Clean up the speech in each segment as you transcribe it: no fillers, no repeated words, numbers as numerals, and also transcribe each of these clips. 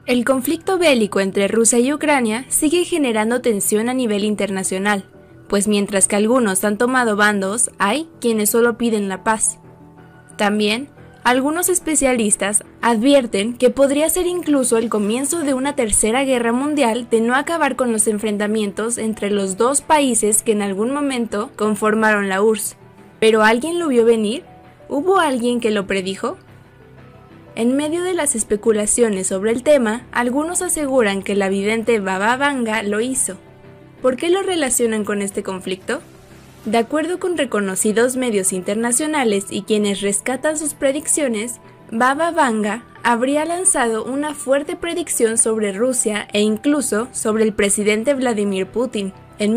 El conflicto bélico entre Rusia y Ucrania sigue generando tensión a nivel internacional, pues mientras que algunos han tomado bandos, hay quienes solo piden la paz. También, algunos especialistas advierten que podría ser incluso el comienzo de una tercera guerra mundial de no acabar con los enfrentamientos entre los dos países que en algún momento conformaron la URSS. ¿Pero alguien lo vio venir? ¿Hubo alguien que lo predijo? En medio de las especulaciones sobre el tema, algunos aseguran que la vidente Baba Vanga lo hizo. ¿Por qué lo relacionan con este conflicto? De acuerdo con reconocidos medios internacionales y quienes rescatan sus predicciones, Baba Vanga habría lanzado una fuerte predicción sobre Rusia e incluso sobre el presidente Vladimir Putin. En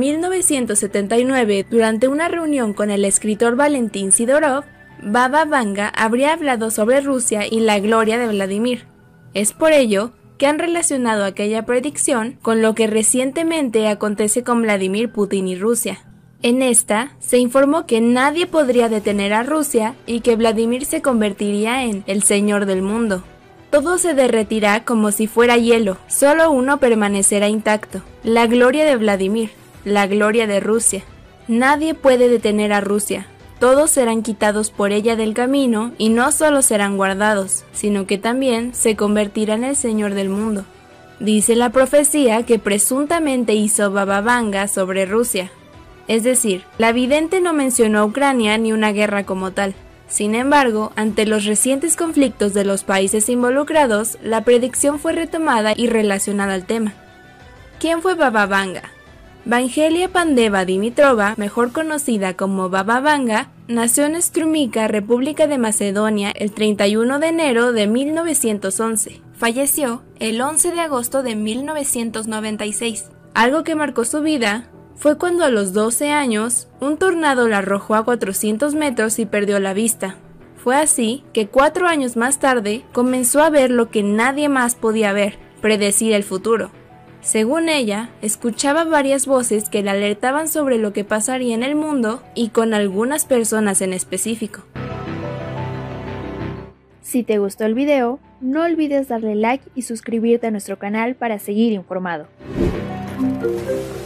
1979, durante una reunión con el escritor Valentín Sidorov, Baba Vanga habría hablado sobre Rusia y la gloria de Vladimir. Es por ello que han relacionado aquella predicción con lo que recientemente acontece con Vladimir Putin y Rusia. En esta, se informó que nadie podría detener a Rusia y que Vladimir se convertiría en el señor del mundo. Todo se derretirá como si fuera hielo, solo uno permanecerá intacto: la gloria de Vladimir, la gloria de Rusia. Nadie puede detener a Rusia. Todos serán quitados por ella del camino y no solo serán guardados, sino que también se convertirá en el señor del mundo. Dice la profecía que presuntamente hizo Baba Vanga sobre Rusia. Es decir, la vidente no mencionó a Ucrania ni una guerra como tal. Sin embargo, ante los recientes conflictos de los países involucrados, la predicción fue retomada y relacionada al tema. ¿Quién fue Baba Vanga? Vangelia Pandeva Dimitrova, mejor conocida como Baba Vanga, nació en Strumica, República de Macedonia, el 31 de enero de 1911. Falleció el 11 de agosto de 1996. Algo que marcó su vida fue cuando a los 12 años, un tornado la arrojó a 400 metros y perdió la vista. Fue así que 4 años más tarde comenzó a ver lo que nadie más podía ver: predecir el futuro. Según ella, escuchaba varias voces que la alertaban sobre lo que pasaría en el mundo y con algunas personas en específico. Si te gustó el video, no olvides darle like y suscribirte a nuestro canal para seguir informado.